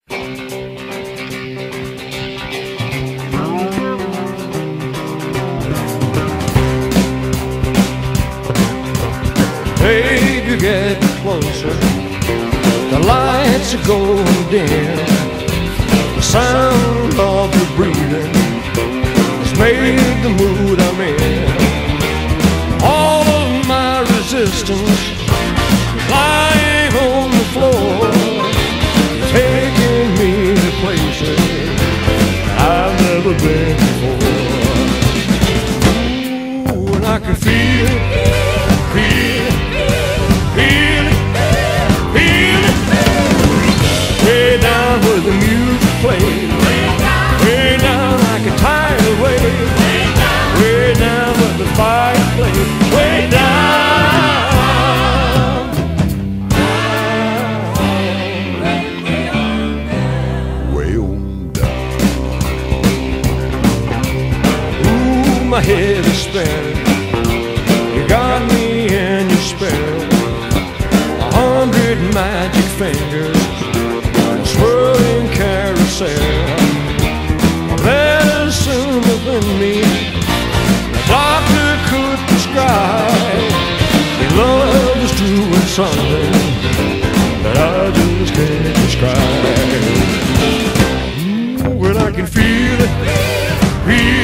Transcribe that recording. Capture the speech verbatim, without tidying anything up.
Baby, get closer. The lights are going dim. The sound of your breathing has made the mood I'm in. All of my resistance lying on the floor, taking me to places I've never been before. Ooh, and I can feel it, feel it, feel it, feel it. Way down where the music plays, way down like a tidal wave, way down where the fire plays, way down. My head is spinning, you got me in your spell. A hundred magic fingers, a swirling carousel. Medicine within me, the doctor could prescribe. Your love is doing something that I just can't describe. Ooh, well, I can feel it, feel it.